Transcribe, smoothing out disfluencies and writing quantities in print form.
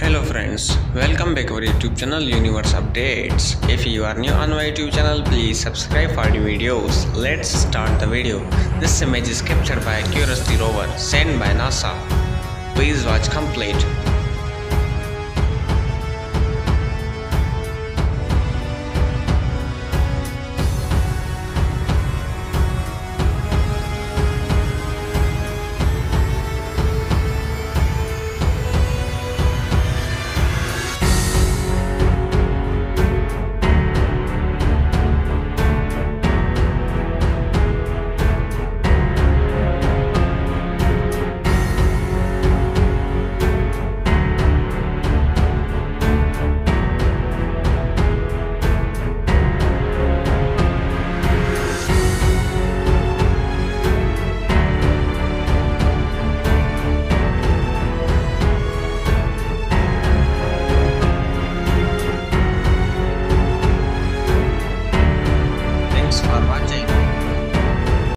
Hello friends, welcome back to our YouTube channel Universe Updates. If you are new on my YouTube channel, please subscribe for new videos. Let's start the video. This image is captured by a Curiosity rover sent by NASA. Please watch complete. Thanks for watching.